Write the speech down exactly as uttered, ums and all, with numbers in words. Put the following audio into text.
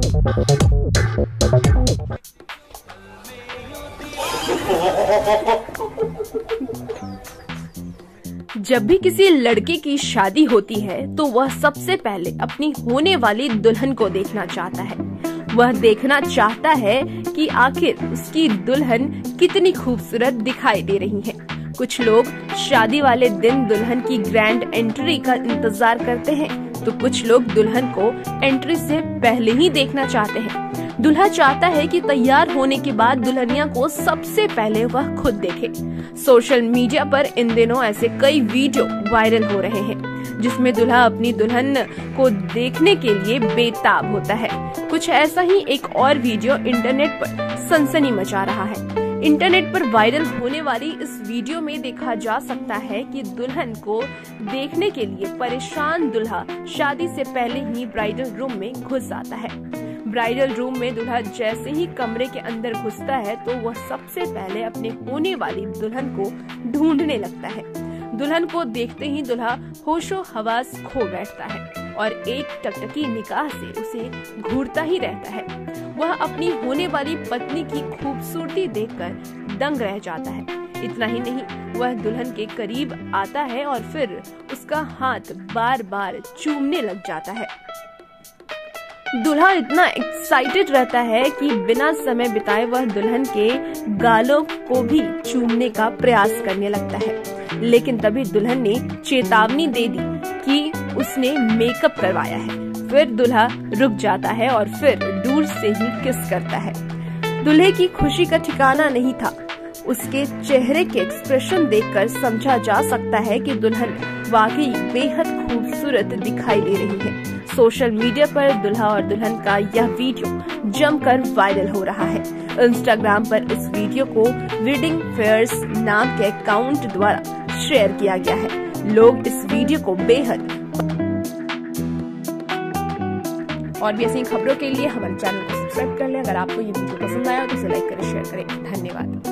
जब भी किसी लड़के की शादी होती है तो वह सबसे पहले अपनी होने वाली दुल्हन को देखना चाहता है। वह देखना चाहता है कि आखिर उसकी दुल्हन कितनी खूबसूरत दिखाई दे रही है। कुछ लोग शादी वाले दिन दुल्हन की ग्रैंड एंट्री का इंतजार करते हैं, तो कुछ लोग दुल्हन को एंट्री से पहले ही देखना चाहते हैं। दूल्हा चाहता है कि तैयार होने के बाद दुल्हनिया को सबसे पहले वह खुद देखे। सोशल मीडिया पर इन दिनों ऐसे कई वीडियो वायरल हो रहे हैं जिसमें दूल्हा अपनी दुल्हन को देखने के लिए बेताब होता है। कुछ ऐसा ही एक और वीडियो इंटरनेट पर सनसनी मचा रहा है। इंटरनेट पर वायरल होने वाली इस वीडियो में देखा जा सकता है कि दुल्हन को देखने के लिए परेशान दूल्हा शादी से पहले ही ब्राइडल रूम में घुस आता है। ब्राइडल रूम में दूल्हा जैसे ही कमरे के अंदर घुसता है तो वह सबसे पहले अपने होने वाली दुल्हन को ढूंढने लगता है। दुल्हन को देखते ही दूल्हा होशो हवास खो बैठता है और एक टकटकी निगाह से उसे घूरता ही रहता है। वह अपनी होने वाली पत्नी की खूबसूरती देखकर दंग रह जाता है। इतना ही नहीं, वह दुल्हन के करीब आता है और फिर उसका हाथ बार बार चूमने लग जाता है। दूल्हा इतना एक्साइटेड रहता है कि बिना समय बिताए वह दुल्हन के गालों को भी चूमने का प्रयास करने लगता है। लेकिन तभी दुल्हन ने चेतावनी दे दी कि उसने मेकअप करवाया है। फिर दूल्हा रुक जाता है और फिर दूर से ही किस करता है। दूल्हे की खुशी का ठिकाना नहीं था। उसके चेहरे के एक्सप्रेशन देखकर समझा जा सकता है कि दुल्हन वाकई बेहद खूबसूरत दिखाई दे रही है। सोशल मीडिया पर दूल्हा और दुल्हन का यह वीडियो जमकर वायरल हो रहा है। इंस्टाग्राम पर इस वीडियो को वेडिंग फेयर्स नाम के अकाउंट द्वारा शेयर किया गया है। लोग इस वीडियो को बेहद और भी ऐसी खबरों के लिए हमारे चैनल को सब्सक्राइब कर लें। अगर आपको ये वीडियो पसंद आया तो इसे लाइक करें, शेयर करें। धन्यवाद।